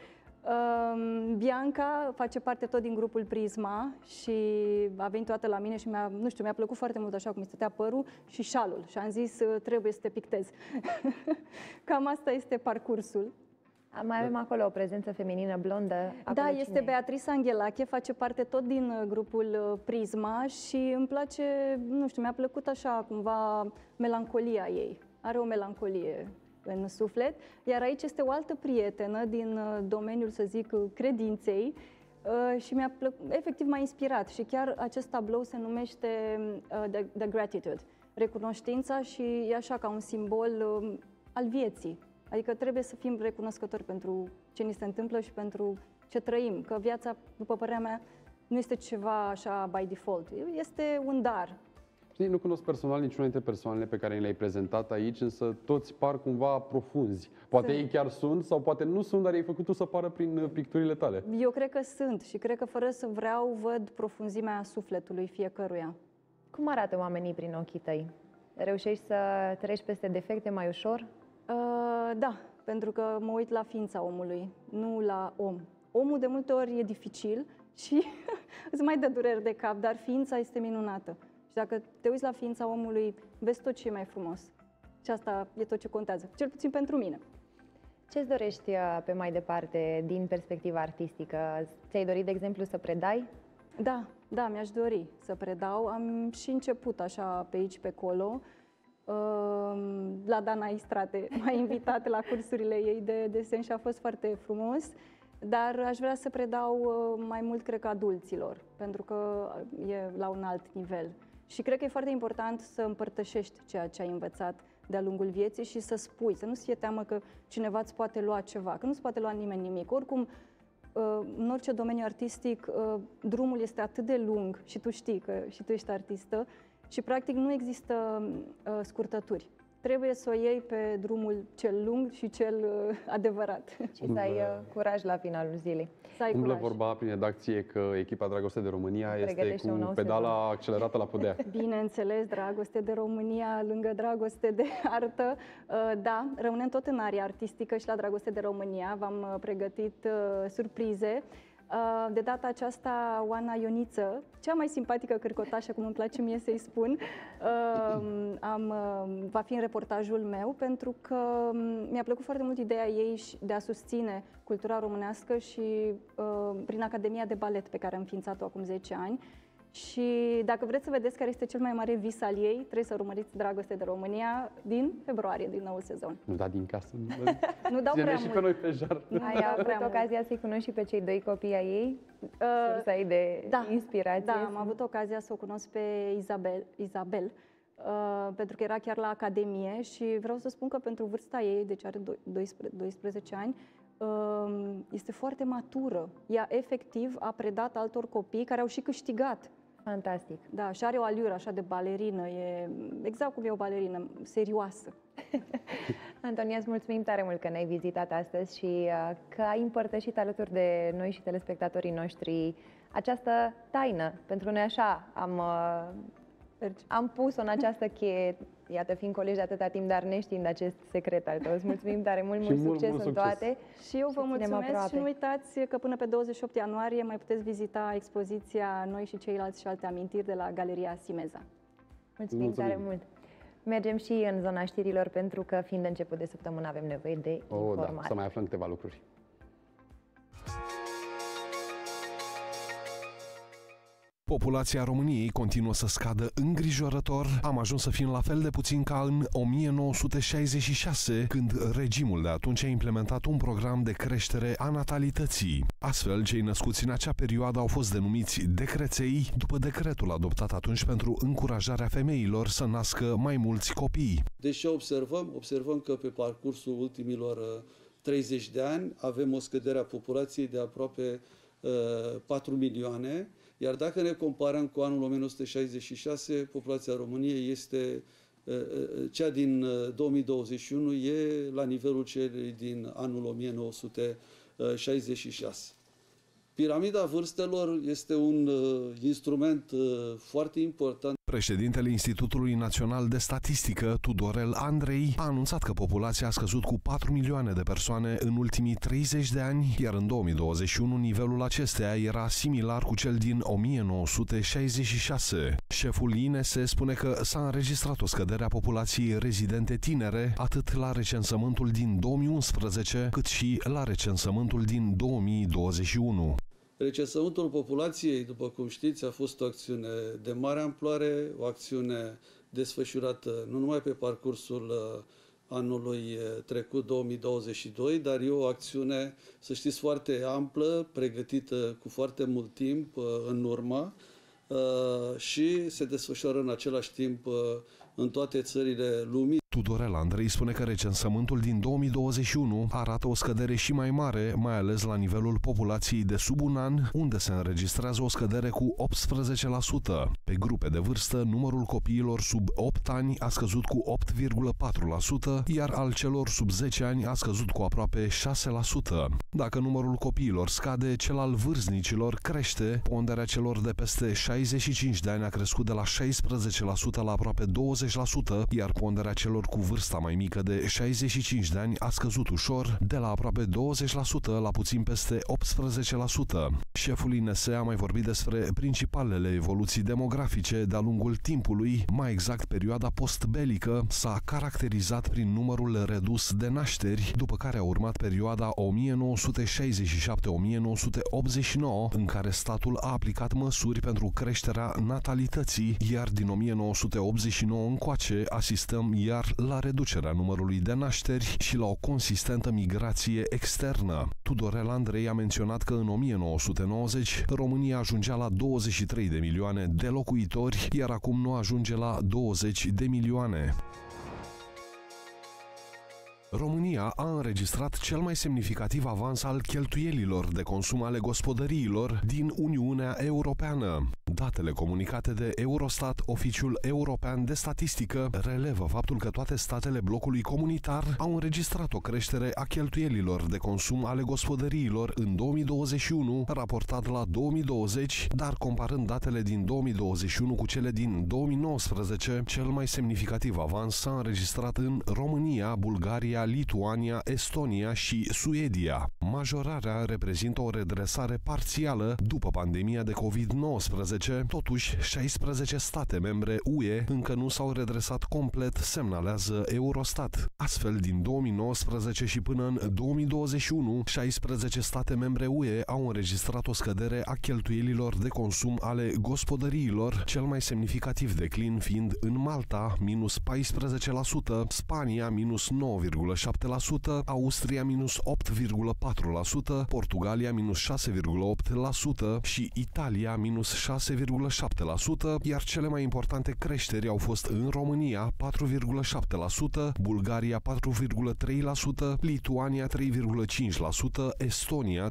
Bianca face parte tot din grupul Prisma și a venit toată la mine și mi-a plăcut foarte mult așa cum îi stătea părul și șalul și am zis trebuie să te pictez. Cam asta este parcursul. Mai avem acolo o prezență feminină blondă. Da, este Beatrice Anghelache, face parte tot din grupul Prisma și îmi place, nu știu, mi-a plăcut așa cumva melancolia ei. Are o melancolie în suflet. Iar aici este o altă prietenă din domeniul, să zic, credinței și efectiv m-a inspirat. Și chiar acest tablou se numește The Gratitude, recunoștința, și e așa ca un simbol al vieții. Adică trebuie să fim recunoscători pentru ce ni se întâmplă și pentru ce trăim. Că viața, după părerea mea, nu este ceva așa by default. Este un dar. Știi, nu cunosc personal niciuna dintre persoanele pe care le-ai prezentat aici, însă toți par cumva profunzi. Poate ei chiar sunt sau poate nu sunt, dar ai făcut tu să pară prin picturile tale. Eu cred că sunt și cred că fără să vreau văd profunzimea sufletului fiecăruia. Cum arată oamenii prin ochii tăi? Reușești să treci peste defecte mai ușor? Da, pentru că mă uit la ființa omului, nu la om. Omul de multe ori e dificil și îți mai dă dureri de cap, dar ființa este minunată. Și dacă te uiți la ființa omului, vezi tot ce e mai frumos. Și asta e tot ce contează, cel puțin pentru mine. Ce-ți dorești pe mai departe din perspectiva artistică? Ți-ai dorit, de exemplu, să predai? Da, mi-aș dori să predau. Am și început așa pe aici, pe acolo. La Dana Istrate m-a invitat la cursurile ei de desen și a fost foarte frumos. Dar aș vrea să predau mai mult, cred că, adulților, pentru că e la un alt nivel. Și cred că e foarte important să împărtășești ceea ce ai învățat de-a lungul vieții și să spui, să nu-ți fie teamă că cineva îți poate lua ceva, că nu-ți poate lua nimeni nimic. Oricum, în orice domeniu artistic, drumul este atât de lung și tu știi că și tu ești artistă și, practic, nu există scurtături. Trebuie să o iei pe drumul cel lung și cel adevărat. Și să ai curaj la finalul zilei. Umblă vorba prin redacție că echipa Dragoste de România este cu pedala accelerată la podea. Bineînțeles, Dragoste de România, lângă Dragoste de artă. Da, rămânem tot în aria artistică și la Dragoste de România. V-am pregătit surprize. De data aceasta, Oana Ioniță, cea mai simpatică cârcotașă, cum îmi place mie să-i spun, va fi în reportajul meu, pentru că mi-a plăcut foarte mult ideea ei de a susține cultura românească și prin Academia de Balet pe care am înființat-o acum 10 ani. Și dacă vreți să vedeți care este cel mai mare vis al ei, trebuie să urmăriți Dragoste de România din februarie, din noul sezon. Nu da din casă. Nu dau prea și mult. Pe noi pe jar. Ai avut ocazia să-i cunoști și pe cei doi copii ai ei? Sursa ei de inspirație? Da, am avut ocazia să o cunosc pe Isabel, pentru că era chiar la Academie și vreau să spun că pentru vârsta ei, deci are 12 ani, este foarte matură. Ea efectiv a predat altor copii care au și câștigat. Fantastic. Da, și are o aliură așa de balerină, e exact cum e o balerină, serioasă. Antonia, îți mulțumim tare mult că ne-ai vizitat astăzi și că ai împărtășit alături de noi și telespectatorii noștri această taină. Pentru noi așa am pus-o în această cheie, iată, fiind colegi de atâta timp, dar neștiind acest secret al tău. Îți mulțumim tare mult, mult succes în toate. Și eu vă mulțumesc și nu uitați că până pe 28 ianuarie mai puteți vizita expoziția Noi și ceilalți și alte amintiri de la Galeria Simeza. Mulțumim tare mult! Mergem și în zona știrilor, pentru că, fiind început de săptămână, avem nevoie de informare. Da, să mai aflăm câteva lucruri. Populația României continuă să scadă îngrijorător. Am ajuns să fim la fel de puțin ca în 1966, când regimul de atunci a implementat un program de creștere a natalității. Astfel, cei născuți în acea perioadă au fost denumiți decreței, după decretul adoptat atunci pentru încurajarea femeilor să nască mai mulți copii. Deși observăm că pe parcursul ultimilor 30 de ani avem o scădere a populației de aproape 4 milioane, iar dacă ne comparăm cu anul 1966, populația României este cea din 2021 e la nivelul celei din anul 1966. Piramida vârstelor este un instrument foarte important. Președintele Institutului Național de Statistică, Tudorel Andrei, a anunțat că populația a scăzut cu 4 milioane de persoane în ultimii 30 de ani, iar în 2021 nivelul acesteia era similar cu cel din 1966. Șeful INS spune că s-a înregistrat o scădere a populației rezidente tinere, atât la recensământul din 2011, cât și la recensământul din 2021. Recensământul populației, după cum știți, a fost o acțiune de mare amploare, o acțiune desfășurată nu numai pe parcursul anului trecut, 2022, dar e o acțiune, să știți, foarte amplă, pregătită cu foarte mult timp în urmă și se desfășoară în același timp în toate țările lumii. Tudorel Andrei spune că recensământul din 2021 arată o scădere și mai mare, mai ales la nivelul populației de sub un an, unde se înregistrează o scădere cu 18%. Pe grupe de vârstă, numărul copiilor sub 8 ani a scăzut cu 8,4%, iar al celor sub 10 ani a scăzut cu aproape 6%. Dacă numărul copiilor scade, cel al vârstnicilor crește, ponderea celor de peste 65 de ani a crescut de la 16% la aproape 20%, iar ponderea celor cu vârsta mai mică de 65 de ani a scăzut ușor, de la aproape 20% la puțin peste 18%. Șeful INS a mai vorbit despre principalele evoluții demografice de-a lungul timpului, mai exact perioada postbelică s-a caracterizat prin numărul redus de nașteri, după care a urmat perioada 1967-1989, în care statul a aplicat măsuri pentru creșterea natalității, iar din 1989 încoace asistăm iar la reducerea numărului de nașteri și la o consistentă migrație externă. Tudorel Andrei a menționat că în 1990 România ajungea la 23 de milioane de locuitori, iar acum nu ajunge la 20 de milioane. România a înregistrat cel mai semnificativ avans al cheltuielilor de consum ale gospodăriilor din Uniunea Europeană. Datele comunicate de Eurostat, Oficiul European de Statistică, relevă faptul că toate statele blocului comunitar au înregistrat o creștere a cheltuielilor de consum ale gospodăriilor în 2021, raportat la 2020, dar comparând datele din 2021 cu cele din 2019, cel mai semnificativ avans s-a înregistrat în România, Bulgaria, Lituania, Estonia și Suedia. Majorarea reprezintă o redresare parțială după pandemia de COVID-19, totuși 16 state membre UE încă nu s-au redresat complet, semnalează Eurostat. Astfel, din 2019 și până în 2021, 16 state membre UE au înregistrat o scădere a cheltuielilor de consum ale gospodăriilor, cel mai semnificativ declin fiind în Malta, minus 14%, Spania, minus 9,7%, Austria, minus 8,4%, Portugalia, minus 6,8% și Italia, minus 6,7%, iar cele mai importante creșteri au fost în România 4,7%, Bulgaria 4,3%, Lituania 3,5%, Estonia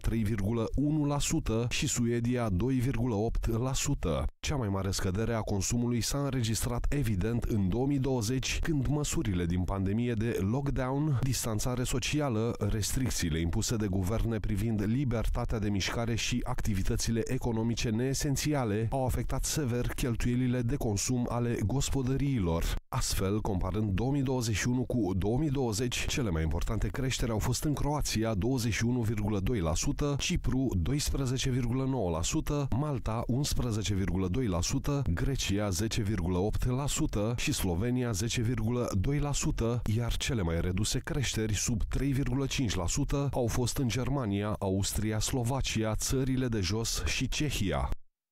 3,1% și Suedia 2,8%. Cea mai mare scădere a consumului s-a înregistrat evident în 2020, când măsurile din pandemie de lockdown, distanțare socială, restricțiile impuse de guverne privind libertatea de mișcare și activitățile economice neesențiale au afectat sever cheltuielile de consum ale gospodăriilor. Astfel, comparând 2021 cu 2020, cele mai importante creșteri au fost în Croația 21,2%, Cipru 12,9%, Malta 11,2%, Grecia 10,8% și Slovenia 10,2%, iar cele mai reduse creșteri, sub 3,5%, au fost în Germania, Austria, Slovacia, țările de jos și Cehia.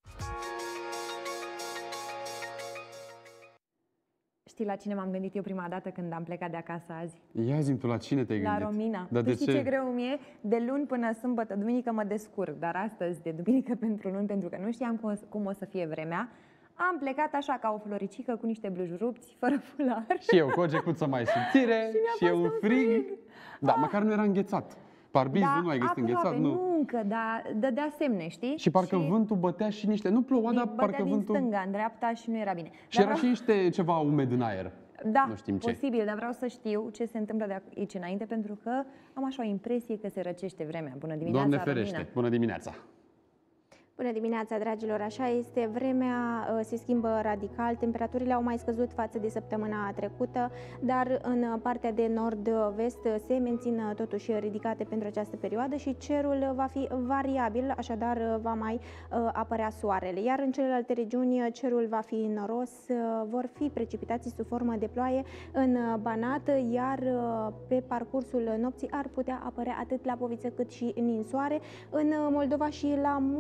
Știi la cine m-am gândit eu prima dată când am plecat de acasă azi? Ia zi-mi tu, la cine te-ai gândit? La Romina. Dar Tu știi ce greu mi-e? De luni până sâmbătă, duminică mă descurc, dar astăzi, de duminică pentru luni, pentru că nu știam cum o să fie vremea, am plecat așa ca o floricică cu niște blugi rupți, fără fular. Și eu cu o gecuță mai subțire și eu un frig. Da, măcar nu era înghețat. Parbizul nu ai găsit înghețat, nu? Nu încă, dar dădea semne, știi? Și parcă vântul bătea și niște... Nu ploua, dar parcă din vântul... stânga, în dreapta și nu era bine. Și era și niște ceva umed în aer. Da, nu știm ce. posibil, dar vreau să știu ce se întâmplă de aici înainte, pentru că am așa o impresie că se răcește vremea. Bună dimineața, Doamne ferește! Romina. Bună dimineața! Bună dimineața, dragilor! Așa este, vremea se schimbă radical, temperaturile au mai scăzut față de săptămâna trecută, dar în partea de nord-vest se mențin totuși ridicate pentru această perioadă și cerul va fi variabil, așadar va mai apărea soarele. Iar în celelalte regiuni cerul va fi noros, vor fi precipitații sub formă de ploaie în Banat, iar pe parcursul nopții ar putea apărea atât Lapoviță cât și ninsoare. În Moldova și la munte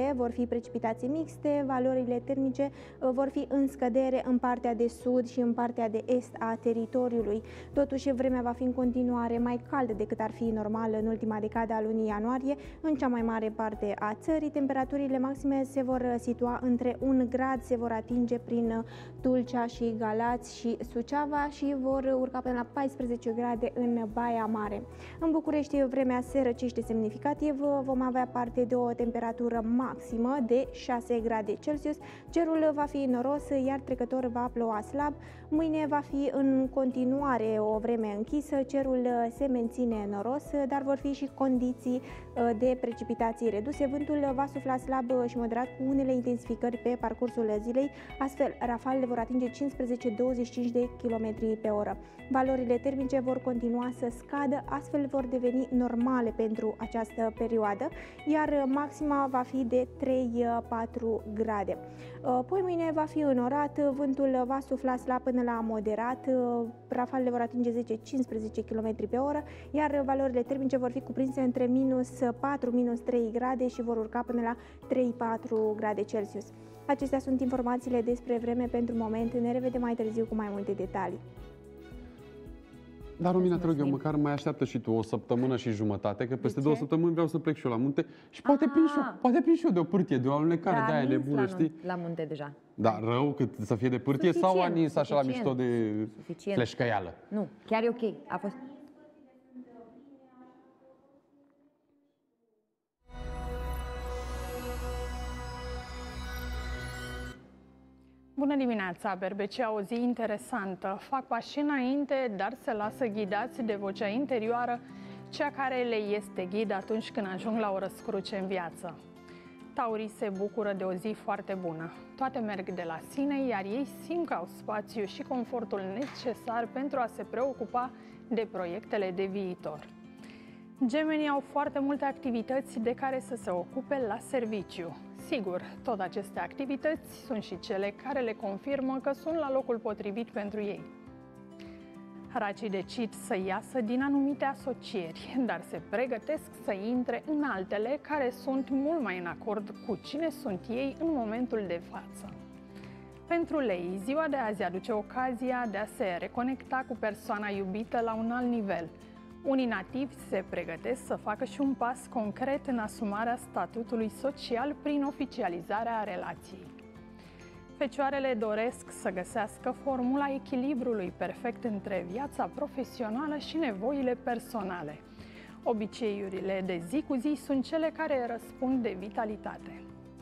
zile vor fi precipitații mixte, valorile termice vor fi în scădere în partea de sud și în partea de est a teritoriului. Totuși, vremea va fi în continuare mai caldă decât ar fi normal în ultima decadă a lunii ianuarie. În cea mai mare parte a țării, temperaturile maxime se vor situa între 1 grad, se vor atinge prin Tulcea și Galați și Suceava și vor urca până la 14 grade în Baia Mare. În București, vremea se răcește semnificativ, vom avea parte de o temperatură maximă de 6 grade Celsius, cerul va fi noros, iar trecător va ploua slab. Mâine va fi în continuare o vreme închisă, cerul se menține noros, dar vor fi și condiții de precipitații reduse. Vântul va sufla slab și moderat cu unele intensificări pe parcursul zilei, astfel rafalele vor atinge 15-25 de km pe oră. Valorile termice vor continua să scadă, astfel vor deveni normale pentru această perioadă, iar maxima va fi de 3-4 grade. Poi mâine va fi înorat, vântul va sufla slab până la moderat, rafalele vor atinge 10-15 km pe oră, iar valorile termice vor fi cuprinse între -4-3 grade și vor urca până la 3-4 grade Celsius. Acestea sunt informațiile despre vreme pentru moment. Ne revedem mai târziu cu mai multe detalii. Dar, Romina, te rog eu, măcar mai așteaptă și tu o săptămână și jumătate, că peste 2 săptămâni vreau să plec și eu la munte și poate prind și eu de o pârtie, de o alunecare de aia nebună, știi? La munte deja. Da, rău cât să fie de pârtie sau a nins așa la mișto de fleșcăială? Nu, chiar e ok. A fost... Bună dimineața! Berbecii au o zi interesantă. Fac pași înainte, dar se lasă ghidați de vocea interioară, cea care le este ghid atunci când ajung la o răscruce în viață. Taurii se bucură de o zi foarte bună. Toate merg de la sine, iar ei simt că au spațiu și confortul necesar pentru a se preocupa de proiectele de viitor. Gemenii au foarte multe activități de care să se ocupe la serviciu. Sigur, tot aceste activități sunt și cele care le confirmă că sunt la locul potrivit pentru ei. Racii decid să iasă din anumite asocieri, dar se pregătesc să intre în altele care sunt mult mai în acord cu cine sunt ei în momentul de față. Pentru lei, ziua de azi aduce ocazia de a se reconecta cu persoana iubită la un alt nivel. Unii nativi se pregătesc să facă și un pas concret în asumarea statutului social prin oficializarea relației. Fecioarele doresc să găsească formula echilibrului perfect între viața profesională și nevoile personale. Obiceiurile de zi cu zi sunt cele care răspund de vitalitate.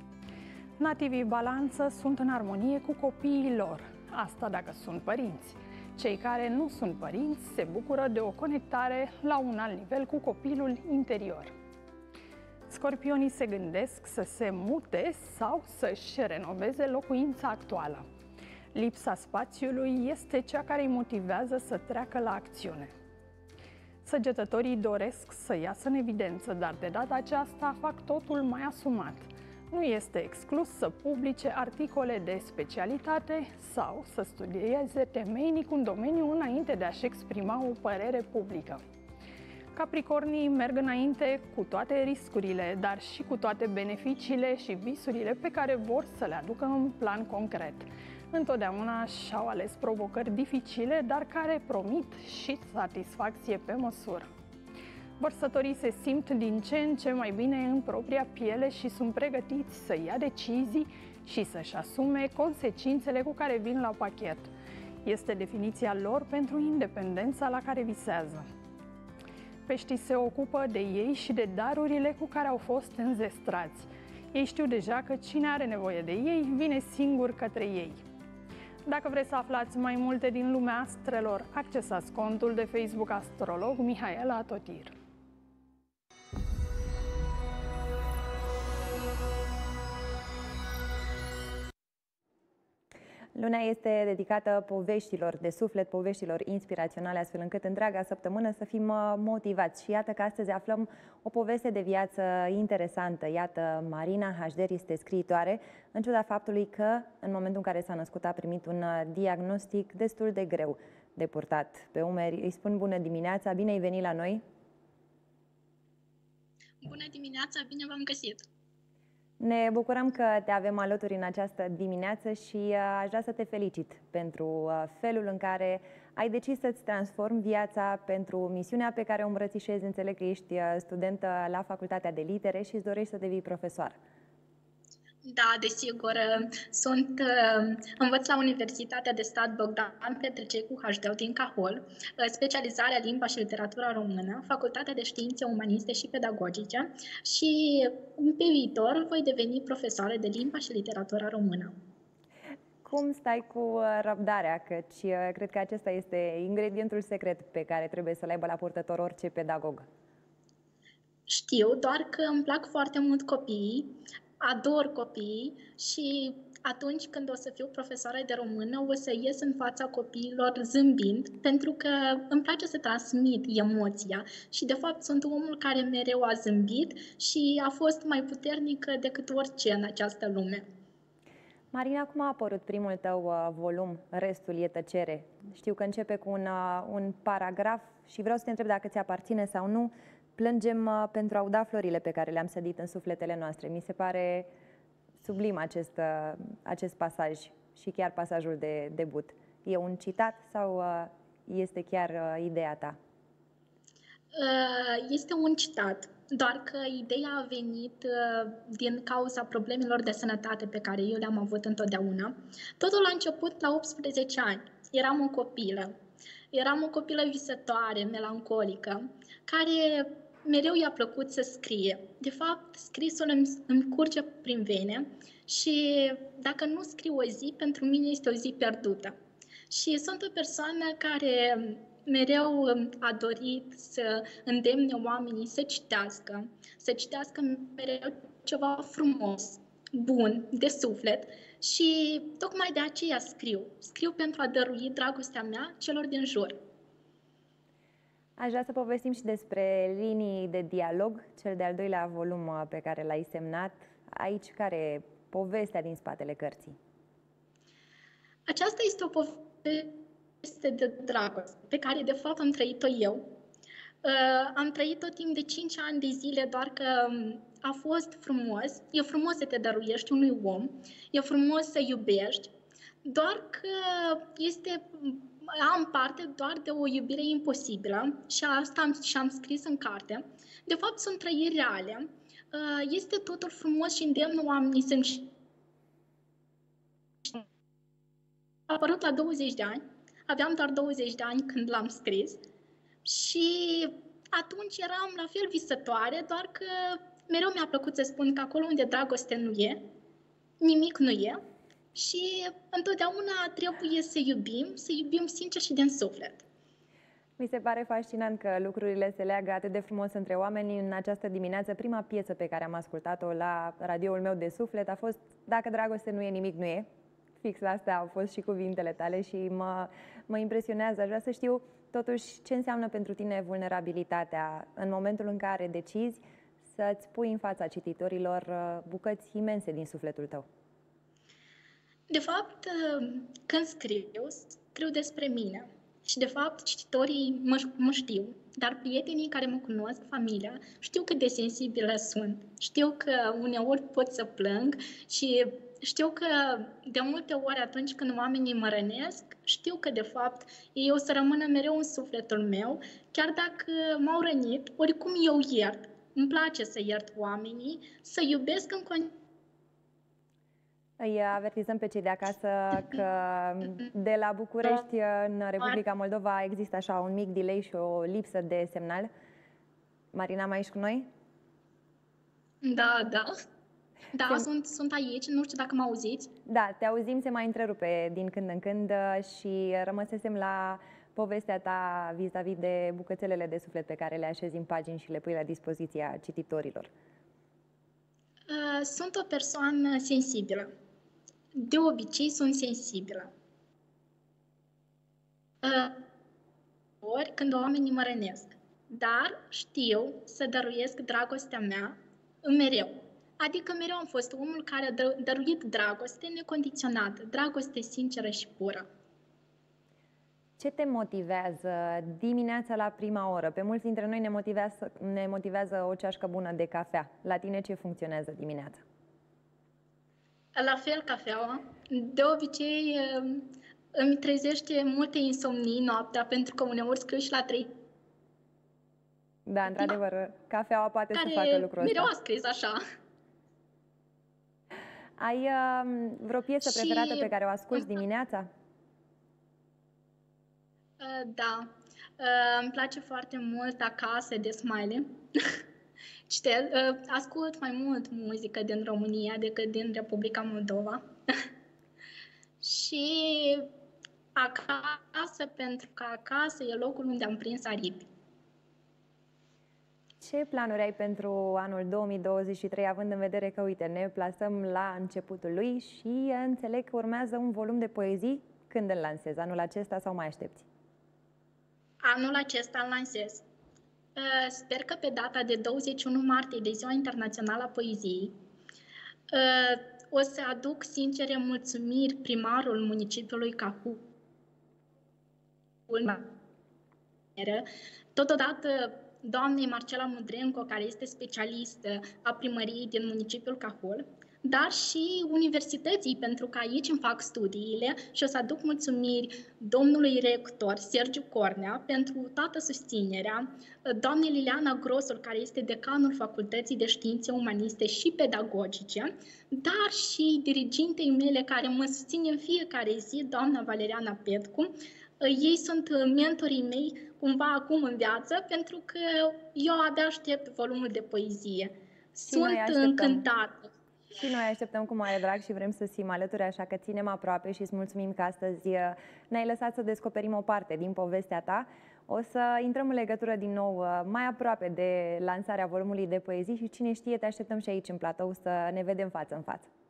Nativii Balanță sunt în armonie cu copiii lor, asta dacă sunt părinți. Cei care nu sunt părinți se bucură de o conectare la un alt nivel cu copilul interior. Scorpionii se gândesc să se mute sau să-și renoveze locuința actuală. Lipsa spațiului este cea care îi motivează să treacă la acțiune. Săgetătorii doresc să iasă în evidență, dar de data aceasta fac totul mai asumat. Nu este exclus să publice articole de specialitate sau să studieze temeinic un domeniu înainte de a-și exprima o părere publică. Capricornii merg înainte cu toate riscurile, dar și cu toate beneficiile și visurile pe care vor să le aducă în plan concret. Întotdeauna și-au ales provocări dificile, dar care promit și satisfacție pe măsură. Vărsătorii se simt din ce în ce mai bine în propria piele și sunt pregătiți să ia decizii și să-și asume consecințele cu care vin la pachet. Este definiția lor pentru independența la care visează. Peștii se ocupă de ei și de darurile cu care au fost înzestrați. Ei știu deja că cine are nevoie de ei vine singur către ei. Dacă vreți să aflați mai multe din lumea astrelor, accesați contul de Facebook Astrolog Mihaela Totir. Luna este dedicată poveștilor de suflet, poveștilor inspiraționale, astfel încât întreaga săptămână să fim motivați. Și iată că astăzi aflăm o poveste de viață interesantă. Iată, Marina Hajder este scriitoare, în ciuda faptului că, în momentul în care s-a născut, a primit un diagnostic destul de greu de purtat pe umeri. Îi spun bună dimineața, bine ai venit la noi! Bună dimineața, bine v-am găsit! Ne bucurăm că te avem alături în această dimineață și aș vrea să te felicit pentru felul în care ai decis să-ți transformi viața, pentru misiunea pe care o îmbrățișezi. Înțeleg că ești studentă la Facultatea de Litere și îți dorești să devii profesoară. Da, desigur. Învăț la Universitatea de Stat Bogdan Petrececu HD din Cahol, specializarea limba și literatura română, Facultatea de Științe Umaniste și Pedagogice și pe viitor voi deveni profesoară de limba și literatura română. Cum stai cu răbdarea? Căci cred că acesta este ingredientul secret pe care trebuie să-l aibă la purtător orice pedagog. Știu, doar că îmi plac foarte mult copiii, ador copiii și atunci când o să fiu profesoară de română o să ies în fața copiilor zâmbind, pentru că îmi place să transmit emoția și de fapt sunt omul care mereu a zâmbit și a fost mai puternică decât orice în această lume. Marina, cum a apărut primul tău volum, Restul e tăcere? Știu că începe cu un paragraf și vreau să te întreb dacă ți aparține sau nu. Plângem pentru a uda florile pe care le-am sădit în sufletele noastre. Mi se pare sublim acest pasaj și chiar pasajul de debut. E un citat sau este chiar ideea ta? Este un citat, doar că ideea a venit din cauza problemelor de sănătate pe care eu le-am avut întotdeauna. Totul a început la 18 ani. Eram o copilă. Eram o copilă visătoare, melancolică, care mereu i-a plăcut să scrie. De fapt, scrisul îmi curge prin vene și dacă nu scriu o zi, pentru mine este o zi pierdută. Și sunt o persoană care mereu a dorit să îndemne oamenii să citească mereu ceva frumos, bun, de suflet și tocmai de aceea scriu. Scriu pentru a dărui dragostea mea celor din jur. Aș vrea să povestim și despre linii de dialog, cel de-al doilea volum pe care l-ai semnat. Aici, care e povestea din spatele cărții? Aceasta este o poveste de dragoste pe care de fapt am trăit-o eu. Am trăit-o timp de 5 ani de zile, doar că a fost frumos. E frumos să te dăruiești unui om, e frumos să iubești, doar că am parte doar de o iubire imposibilă și asta am scris în carte. De fapt, sunt trăiri reale. Este totul frumos și îndemn oamenii să-mi... A apărut la 20 de ani. Aveam doar 20 de ani când l-am scris. Și atunci eram la fel visătoare, doar că mereu mi-a plăcut să spun că acolo unde dragoste nu e, nimic nu e. Și întotdeauna trebuie să iubim sincer și din suflet. Mi se pare fascinant că lucrurile se leagă atât de frumos între oameni. În această dimineață, prima piesă pe care am ascultat-o la radioul meu de suflet a fost Dacă dragoste nu e, nimic nu e. Fix la asta au fost și cuvintele tale și mă impresionează. Aș vrea să știu totuși ce înseamnă pentru tine vulnerabilitatea în momentul în care decizi să-ți pui în fața cititorilor bucăți imense din sufletul tău. De fapt, când scriu despre mine. Și de fapt, cititorii mă știu, dar prietenii care mă cunosc, familia, știu cât de sensibilă sunt. Știu că uneori pot să plâng și știu că de multe ori atunci când oamenii mă rănesc, știu că de fapt ei o să rămână mereu în sufletul meu, chiar dacă m-au rănit, oricum eu iert. Îmi place să iert oamenii, să iubesc în continuare. Îi avertizăm pe cei de acasă că de la București în Republica Moldova există așa un mic delay și o lipsă de semnal. Marina, mai ești cu noi? Da. Da, sunt aici, nu știu dacă mă auziți. Da, te auzim, se mai întrerupe din când în când și rămăsesem la povestea ta vis-a-vis de bucățelele de suflet pe care le așezi în pagini și le pui la dispoziția cititorilor. Sunt o persoană sensibilă. De obicei sunt sensibilă. Ori când oamenii mă rănesc. Dar știu să dăruiesc dragostea mea mereu. Adică mereu am fost omul care a dăruit dragoste necondiționată, dragoste sinceră și pură. Ce te motivează dimineața la prima oră? Pe mulți dintre noi ne motivează o ceașcă bună de cafea. La tine ce funcționează dimineața? La fel, cafeaua. De obicei, îmi trezește multe insomnii noaptea, pentru că uneori scriu și la 3. Da, într-adevăr, cafeaua poate să facă lucrul ăsta. Mereu a scris așa. Ai vreo piesă preferată pe care o asculți dimineața? Da. Îmi place foarte mult Acasă de Smiley. Ascult mai mult muzică din România decât din Republica Moldova. Și acasă, pentru că acasă e locul unde am prins aripi. Ce planuri ai pentru anul 2023, având în vedere că, uite, ne plasăm la începutul lui și înțeleg că urmează un volum de poezii? Când îl lansezi? Anul acesta sau mai aștepți? Anul acesta îl lansez. Sper că pe data de 21 martie, de Ziua Internațională a Poeziei, o să aduc sincere mulțumiri primarul municipiului Cahul, totodată doamnei Marcela Mudrenco, care este specialistă a primăriei din municipiul Cahul, dar și universității, pentru că aici îmi fac studiile, și o să aduc mulțumiri domnului rector Sergiu Cornea pentru toată susținerea, doamnei Liliana Grosul, care este decanul Facultății de Științe Umaniste și Pedagogice, dar și dirigintei mele care mă susține în fiecare zi, doamna Valeriana Petcu. Ei sunt mentorii mei cumva acum în viață, pentru că eu abia aștept volumul de poezie. Sunt încântată. Și noi așteptăm cu mare drag și vrem să fim alături, așa că ținem aproape și îți mulțumim că astăzi ne-ai lăsat să descoperim o parte din povestea ta. O să intrăm în legătură din nou mai aproape de lansarea volumului de poezii și cine știe, te așteptăm și aici în platou să ne vedem față în față.